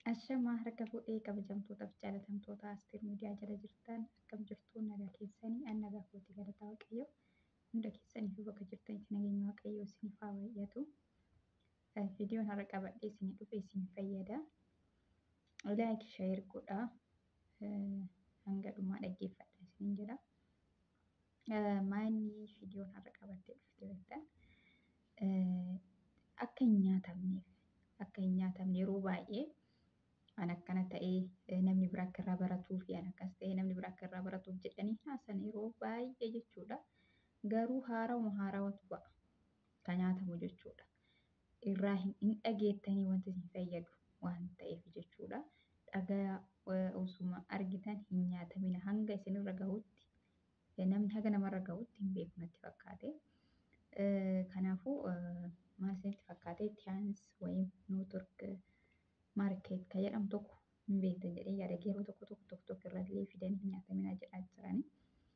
Ashama harka fuudhee kabajamtootaaf jaalatamtoota Asteer Miidiyaa jala jirtan akkam jirtu nagaa keessanii an nagaa kootii galataa Waaqayyoo hunda keessanii fi bakka jirtanitti nageenya Waaqayyoo isiniif haa baay'atu. Viidiyoon har'a qabadhee isinii dhufe isin fayyada. Laayik sheer godhaa hanga dhumaa dhaggeeffadhaa isiniin jedha. Maanni viidiyoon har'a qabadhee dhufte jettan akka hin nyaatamne yeroo baay'ee an akkana ta'ee namni biraa akka irraa baratuu fi an akkas ta'ee namni biraa akka irraa baratuuf jedhanii haasan yeroo baay'ee jechuudha. Garuu haarawatu ba'a kan nyaatamu jechuudha. Irraa hin dhageettanii wanti isin fayyadu waan ta'eef jechuudha. Dhagaa osuma argitan hin nyaatamina hanga isinirra gahutti namni haga namarra gahutti hin beeku natti fakkaate. Kanaafuu maal isinitti fakkaate Tiyaans wayim Nootork Market kan jedhamu tokko hin beektan jedhee yaada yeroo tokko irra illee fidanii nyaatamina jedhaa jirani.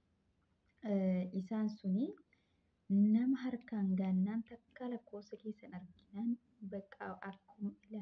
Isaan suni nama harkaan gaannaan takka lakkoofsa keessan arginaan bakka akkuma ila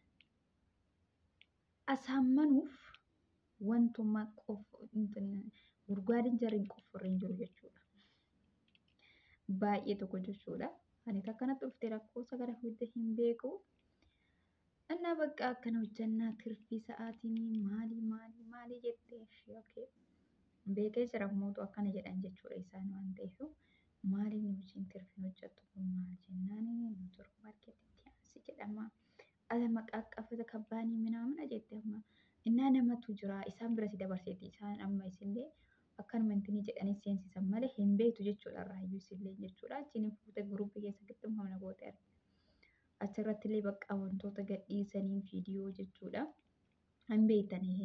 asaammanuuf wantuma gurgaadan jarriin qofforreen jiru jechuudha. Baay'ee tokko jechuudha. Ani takkanatti dhuftee lakkoofsa gara fuudhee hin beeku. እና በቃ akkana hojjannaa tirfii sa'aatiin maali jettee okay beekee jira mootu akkana jedhan jechuudha isaan waan ta'eef maali nuti tirfii hojjettu kun maal jennaan Nootork Maarketitti Tiyaans jedhama ala maqaa qabata kabbaanii minaamina jettee amma innaa namatu jira isaan bira si dabarseeti isaan amma isillee akkanuma intini jedhanii seensisan malee hin beektu jechuudha raayyuu isillee jechuudha achiin fuutee guruupii keessa gixxummaa gootee argina. Achirratti illee bakka wantoota gadhiisanii viidiyoo jechuudha. Hin beektanii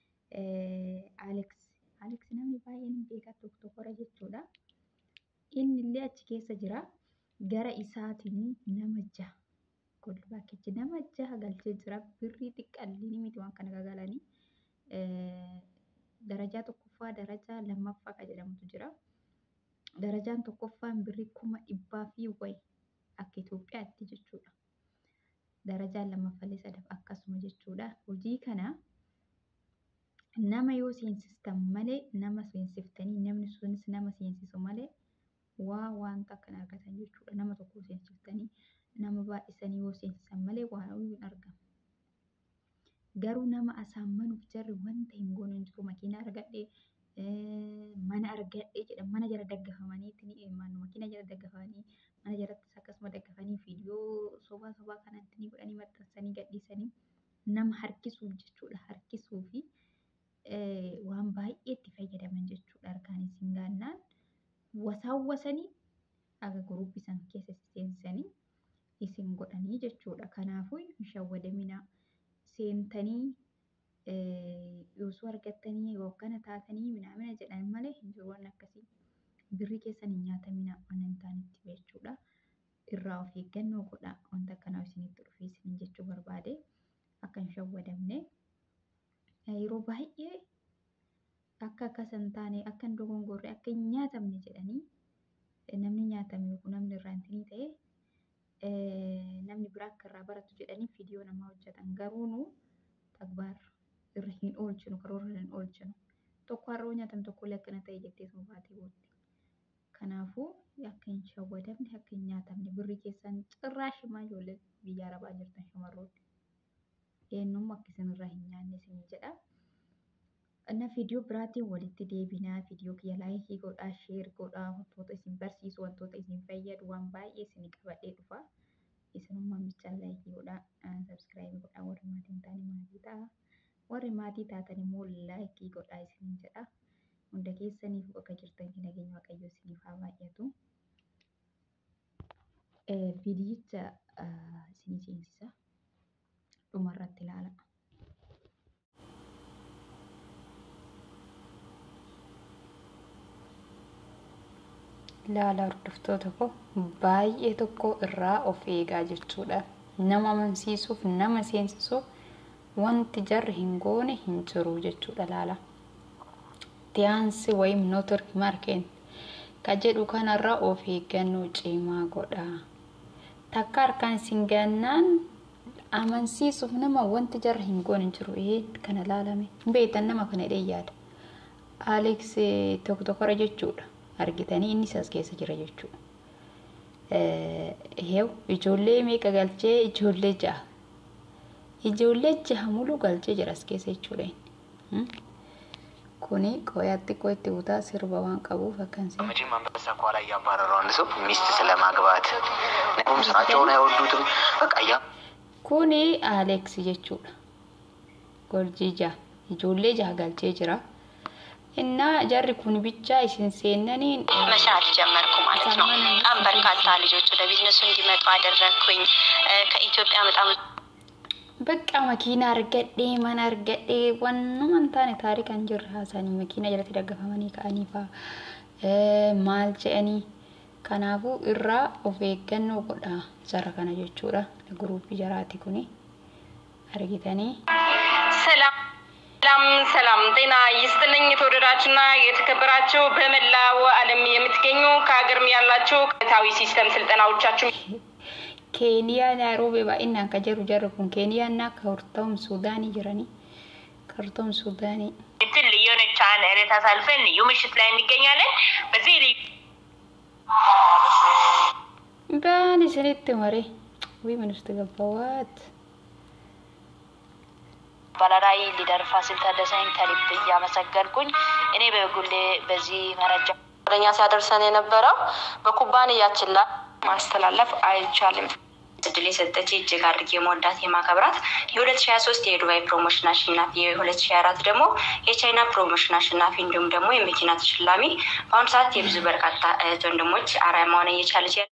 Alex namni baay'een beekaa tokkora jechuudha. Inni illee achi keessa jira. Gara isaatiin nama 6 kolbaakichi nama 6 galchee jira. Birrii xiqqaallee miti waan kana gagalanii. Darajaa tokkoffaa darajaa lammaffaa kan jedhamutu jira. Darajaan tokkoffaan birrii 100,000 fi wayi akka Itoophiyaatti jechuudha. Darajaan lammaffaa sadaf akkasuma jechuudha. Hojii kana nama yoo seensistan malee nama seensiftanii namni sunis nama seensisu malee wanta kan argatan jechuudha. Nama tokko seensiftanii nama baay'isanii yoo seensisan malee waan hin argamu. Garuu nama asaammanuuf jarri wanta hin goone hin jiru. Makiinaa argadhee mana argadhee jedha mana jala daggafamanii makiina jala daggafanii mana jalatti akkasuma daggafanii viidiyoo sobaa kanatti ni godhanii maxxansanii gadhiisanii nama harkisuuf jechuudha. Harkisuu fi waan baay'ee itti fayyadaman jechuudha. Harkaan isin gaannaan wasaawwasanii aga guruupii san keessa seensisanii isin godhanii jechuudha. Kanaafuu hin shawwadaminaa seentanii yoosuu argattanii yookaan taatanii minaamina jedhan malee hin jiru waan akkasii. Birrii keessan hin nyaatamina waan hin taanetti jechuudha. Irraa of eeggannoo godhaa wanta akkanaa isinitti dhufee isiniin jechuu barbaade akka hin shawwadamne. Yeroo baay'ee akka akkas hin taane akka hin dogongorre akka hin nyaatamne jedhanii namni nyaatame yookaan namni irraa hintinii ta'e namni biraa akka irraa baratu jedhanii viidiyoo namaa hojjetan garuu nu tagbaar irra hin oolchinu karoora hin oolchinu. Tokko har'oo nyaatan tokkollee akkana ta'e jettee sun baatee booddee. Kanaafuu akka hin shawwadamne akka hin nyaatamne birrii keessan cirraashimaa ijoollee biyya arabaa jirtan shamarroonni. Eenyummaa akka isinirraa hin nyaanne isin jedha. Ana viidiyoo biraatiin walitti deebinaa viidiyoo kiyya laayikii godhaa sheer godhaa wantoota isin barsiisu wantoota isin fayyadu waan baay'ee isin qabadhee dhufa. Isinummaan bichaan laayikii godhaa sabskiraayib godhaa warri maatii hin taane maatii ta'a. Warri maatii taatan immoo laayikii godhaa isin jedha. Hunda keessaniif bakka jirtanitti nageenya Waaqayyoo isiniif haa baay'atu. Viidiyicha isinii seensisa dhumarratti ilaala. Ilaala hordoftoota koo baay'ee tokko irraa of eegaa jechuudha. Nama amansiisuuf nama seensisuuf wanti jarri hin goone hin jiru jechuudha. Ilaala. Tiyaans wayim Nootork Maarket ka jedhu kanarraa of eeggannoo cimaa godhaa. Takka harkaan isin gaannaan amansiisuuf nama wanti jarri hin goone hin jiru. Kana laalame beektan nama kana yaada. Alex tokkora jechuudha argitanii inni as keessa jira jechuudha. Ijoollee meeqa galchee ijoollee jaha mulu galchee jira as keessa jechuudha. Kuni qoyaatti qoyatti utaa sirba waan qabuuf akkansi. መቼም አንበሳ ኳላ ያባረረው አንድ ሰው ሚስት ስለማግባት ነውም ስራቸውን አይወዱትም በቃ ያ Kuni Alex jechuudha. Gorjija ijoollee jaha galchee jira. Inna jarri kun bicha isin seenaniin መስራት ጀመርኩ ማለት ነው። በጣም በርካታ ልጆች ወደ ቢዝነሱ እንዲመጡ አደረኩኝ። ከኢትዮጵያ በጣም በቃ መኪና አርገዴ ማን አርገዴ ወንኑን ታኔ ታሪክ አንጀር ሀሳኒ መኪና ጀለት ደገፈመኒ ካኒፋ ማል ጀኒ ከናፉ ኢራ ኦፌገኖ ጎዳ ሰራ ከነ ጀቹራ ለግሩፕ ጀራቲ ኩኒ አርጊተኒ ሰላም ጤና ይስጥልኝ ተወደዳችሁና የተከበራችሁ በመላው ዓለም የምትገኙ ከሀገርም ያላችሁ ታዊ ሲስተም ስልጠናዎቻችሁ Kenya Nairobi ba inna ka jaru kun Kenya na Khartoum Sudan jirani Khartoum Sudan እንትን ሊዮን ቻን እረታ ሳልፈን ምሽት ላይ እንገኛለን በዚህ ባኒ ሰኔት ማሬ ወይ ምን ውስጥ ገባዋት ባላራይ ሊደር ፋሲል ታደሰኝ ከልብ ያመሰገንኩኝ እኔ በጉሌ በዚህ መረጃ ወደኛ ሲያደርሰን የነበረው በኩባንያችን ላይ ማስተላለፍ አይቻልም እድል የሰጠች እጅግ አድርጌ የመወዳት የማከብራት የ2023 የዱባይ ፕሮሞሽን አሸናፊ የ2024 ደግሞ የቻይና ፕሮሞሽን አሸናፊ እንዲሁም ደግሞ የመኪና ተሽላሚ በአሁኑ ሰዓት የብዙ በርካታ እህት ወንድሞች አርአያ መሆን እየቻለች